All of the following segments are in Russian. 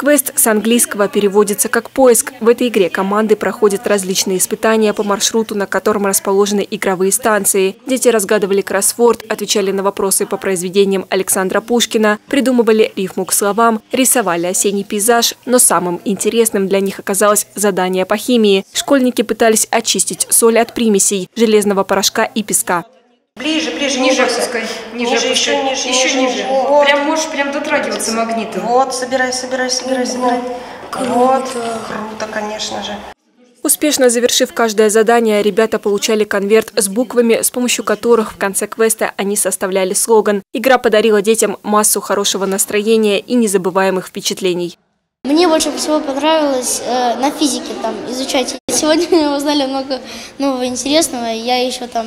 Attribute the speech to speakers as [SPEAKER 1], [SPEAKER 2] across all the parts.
[SPEAKER 1] Квест с английского переводится как «поиск». В этой игре команды проходят различные испытания по маршруту, на котором расположены игровые станции. Дети разгадывали кроссворд, отвечали на вопросы по произведениям Александра Пушкина, придумывали рифму к словам, рисовали осенний пейзаж. Но самым интересным для них оказалось задание по химии. Школьники пытались очистить соль от примесей, железного порошка и песка.
[SPEAKER 2] Ближе,
[SPEAKER 3] ниже опускай. Ниже,
[SPEAKER 2] еще ниже.
[SPEAKER 3] Вот. Можешь дотрагиваться магнитом.
[SPEAKER 2] Вот, собирай. Вот, круто, конечно же.
[SPEAKER 1] Успешно завершив каждое задание, ребята получали конверт с буквами, с помощью которых в конце квеста они составляли слоган. Игра подарила детям массу хорошего настроения и незабываемых впечатлений.
[SPEAKER 4] Мне больше всего понравилось на физике там изучать. Сегодня мы узнали много нового интересного. Я еще там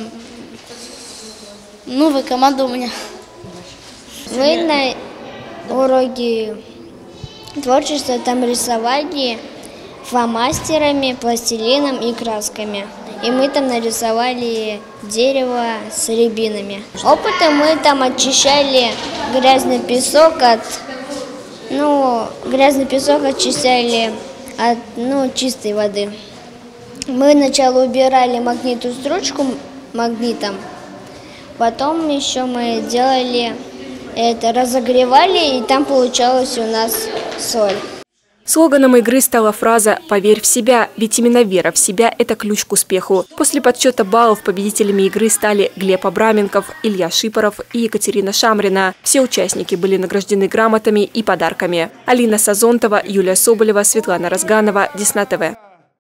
[SPEAKER 4] новая команда у меня.
[SPEAKER 5] Мы на уроке творчества там рисовали фломастерами, пластилином и красками. И мы там нарисовали дерево с рябинами. Опытом мы там очищали грязный песок очищали от чистой воды. Мы сначала убирали магнитную стружку магнитом, потом еще мы делали это, разогревали, и там получалась у нас соль.
[SPEAKER 1] Слоганом игры стала фраза «Поверь в себя», ведь именно вера в себя – это ключ к успеху. После подсчета баллов победителями игры стали Глеб Абраменков, Илья Шипоров и Екатерина Шамрина. Все участники были награждены грамотами и подарками. Алина Сазонтова, Юлия Соболева, Светлана Разганова, Десна ТВ.